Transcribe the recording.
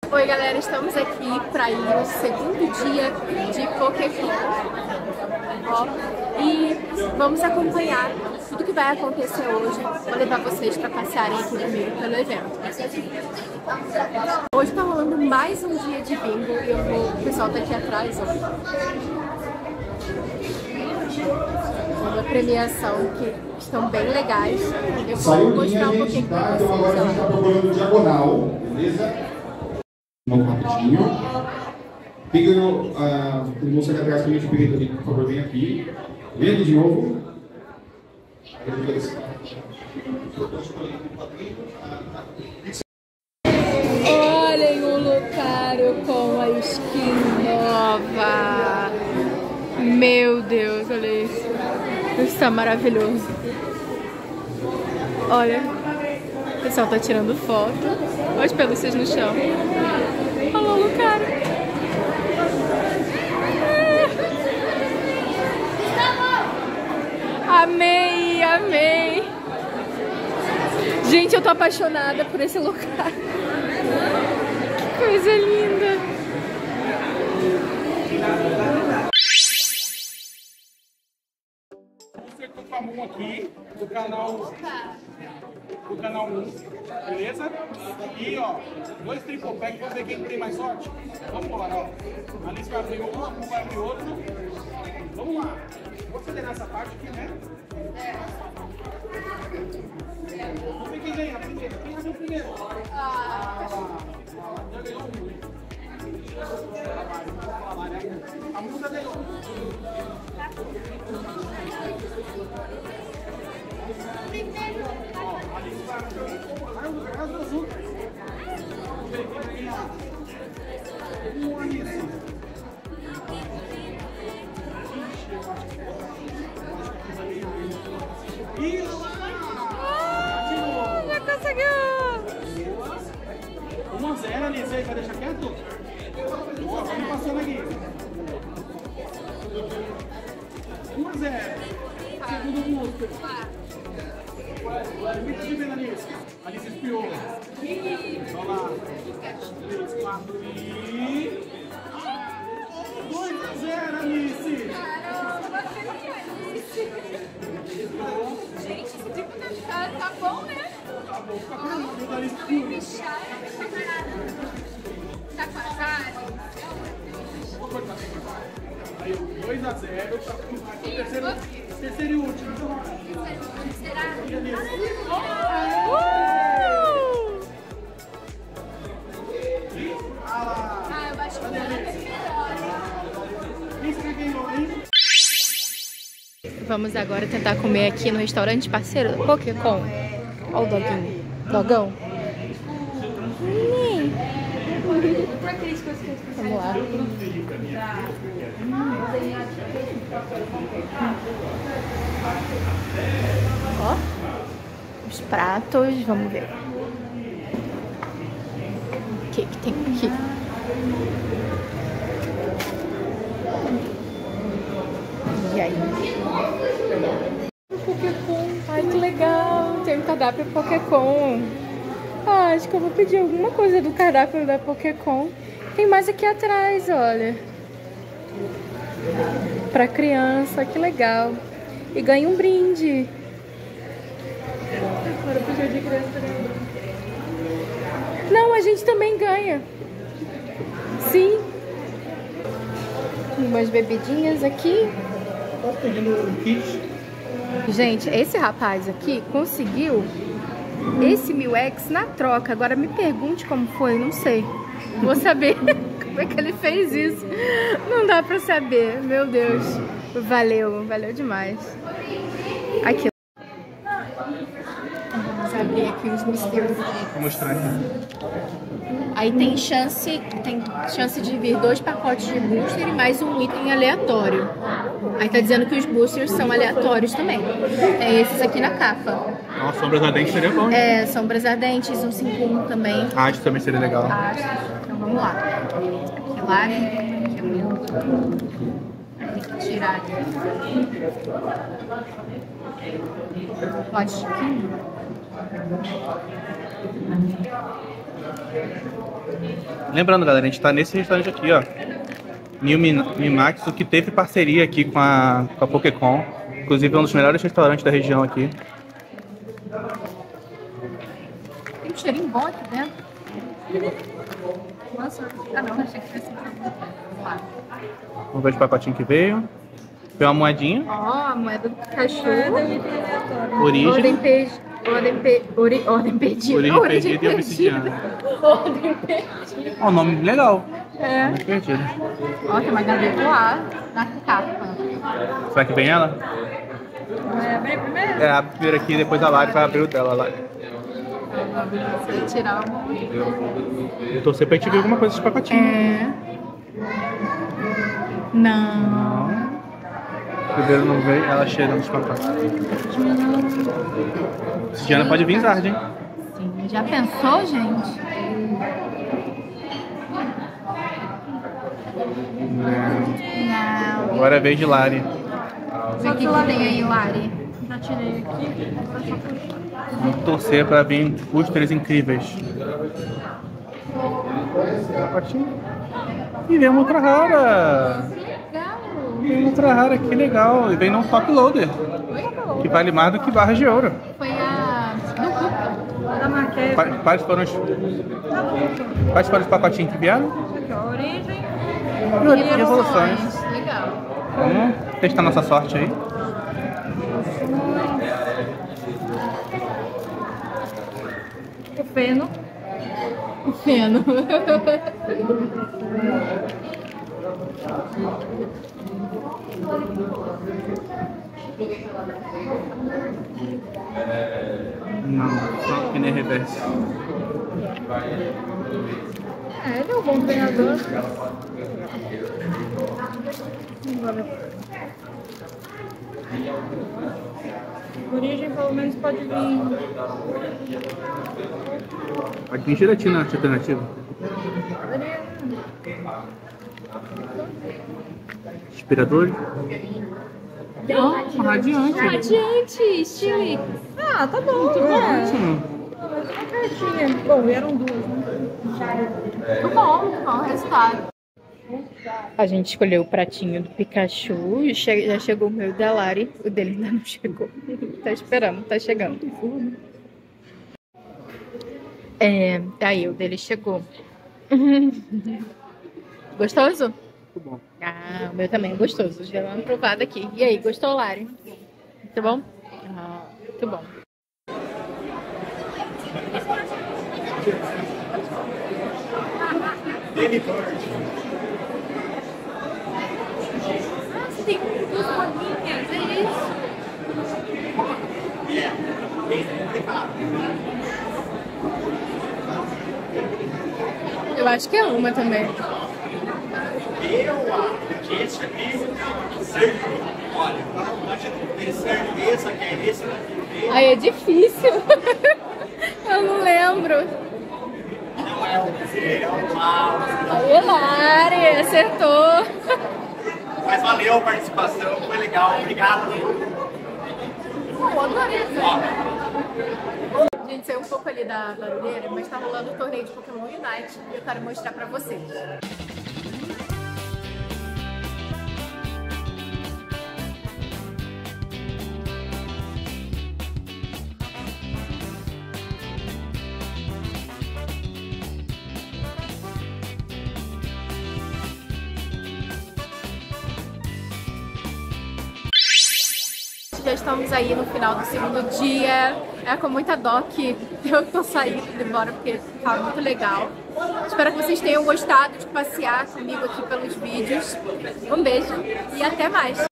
Oi galera, estamos aqui para ir no segundo dia de Pokécon. E vamos acompanhar tudo que vai acontecer hoje. Vou levar vocês para passearem aqui comigo pelo evento. Hoje tá rolando mais um dia de bingo e o pessoal tá aqui atrás, ó. Uma premiação que estão bem legais. Eu vou mostrar um pouquinho para vocês. Então agora a gente está procurando diagonal, beleza? Vamos rapidinho. Quem ganhou a moça que atrás que a gente pediu ali, por favor, vem aqui. Vem aqui de novo. Olhem o Lucario com a skin nova. Meu Deus, olha isso. Isso está maravilhoso. Olha, o pessoal tá tirando foto. Olha as pelúcias no chão. Olha o Lucario. Amei, amei. Gente, eu tô apaixonada por esse Lucario. Que coisa linda. Você com a mão aqui do canal 1, beleza? E ó, 2 triple pack, vamos ver quem tem mais sorte? Vamos embora, ó. A Alice vai abrir um, a Mu vai abrir outro. Vamos lá. Vou fazer nessa parte aqui, né? Vamos ver quem ganha primeiro. Quem ganhou primeiro? Já ganhou um. A Mu já ganhou. Já conseguiu! 1-0, Alice, aí vai deixar quieto? Boa, vamos passando aqui. 1-0. Segundo música. Muito de bem, Alice. Alice espiou. Vamos lá. 3, 4 e... 2-0, Alice. Caramba, gente, esse tipo tá bom, né? Tá bom, fica com a Alice espiou. Tá com azar? Aí, 2-0, tá com o terceiro e último. Será? Ah, eu acho que o meu é melhor. Quem você ganhou, hein? Vamos agora tentar comer aqui no restaurante parceiro do Pokécon. Olha o doguinho. Dogão. Vamos lá. Ó, os pratos, vamos ver. O que tem aqui? E aí? Pokécon. Ai, que legal. Tem um cardápio Pokécon. Ah, acho que eu vou pedir alguma coisa do cardápio da Pokécon. Tem mais aqui atrás, olha. Pra criança, que legal. E ganha um brinde. Agora pedir de criança também. Não, a gente também ganha. Sim. Umas bebidinhas aqui. Tá pegando o kit. Gente, esse rapaz aqui conseguiu esse 1000X na troca. Agora me pergunte como foi, não sei. Vou saber como é que ele fez isso. Não dá pra saber, meu Deus. Valeu, valeu demais. Aqui. Vamos abrir aqui os mistérios. Vou mostrar aqui. Aí tem chance de vir 2 pacotes de booster e mais um item aleatório. Aí tá dizendo que os boosters são aleatórios também. Tem esses aqui na capa. Nossa, sombras ardentes seria bom. É, sombras ardentes, 151 também. Arte também seria legal. Então vamos lá. Relax. Tem que tirar aqui. Pode. Lembrando, galera, a gente tá nesse restaurante aqui, ó. New Mimaxo, que teve parceria aqui com a Pokécon. Inclusive é um dos melhores restaurantes da região aqui. Tem um cheirinho bom aqui dentro. Nossa, não, achei que fosse Vamos ver os pacotinhos que veio. Veio uma moedinha. Ó, a moeda do cachorro. Origem. Ordem perdida. Origem perdida e obsidiana. Ordem perdida. Ó, um nome legal. É. Ordem perdida. Ó, tem uma gaveta lá na capa. Será que vem ela? Vai abrir primeiro? É, abre primeiro aqui, depois a Lari vai abrir o dela lá. Você vai tirar o... Eu torcer pra gente ver alguma coisa desse pacotinho. É. Não. Primeiro não veio, ela cheirando os pacotes. Diana pode vir tarde, hein? Sim, já pensou, gente? Não. Agora é a vez de Lari. Vê o que tem aí, Lari. Já tirei aqui. Vamos torcer pra vir os três incríveis. Pacotinho. E vem uma ultra rara. Legal. Vem uma ultra rara, que legal. E vem num top loader. Que vale mais do que barras de ouro. Foi a do grupo. Da Marquês. Quais foram os pacotinhos que vieram? Aqui, ó, origem. E evoluções. Legal. Vamos testar nossa sorte aí. O feno. O feno. Não, só que nem reverso. É, ele é um bom treinador. Origem pelo menos pode vir. Pode vir gelatina alternativa. Inspirador. Oh, radiante. Radiante, estilo. Ah, tá bom. Ótimo. Mas uma cartinha. Bom, eram duas, né? Muito bom o resultado. A gente escolheu o pratinho do Pikachu e já chegou o meu da Lari. O dele ainda não chegou. Tá esperando, tá chegando. É, aí o dele chegou. Gostoso? Muito bom. Ah, o meu também é gostoso. Já deu uma provada aqui. E aí, gostou, Lari? Muito bom? Ah, muito bom. Nossa, tem duas bolinhas, é isso? Eu acho que é uma também. Eu acho que esse aqui, olha, pode ter certeza que é esse daqui. Aí é difícil. Eu não lembro. Não é o brasileiro, é o mal. Aí, Lari, acertou. Mas valeu a participação, foi legal, obrigado. Eu adorei. Gente, saiu um pouco ali da barulheira, mas tá rolando o torneio de Pokémon Unite e eu quero mostrar pra vocês. Já estamos aí no final do segundo dia. É com muita dó que eu tô saindo embora porque tá muito legal. Espero que vocês tenham gostado de passear comigo aqui pelos vídeos. Um beijo e até mais!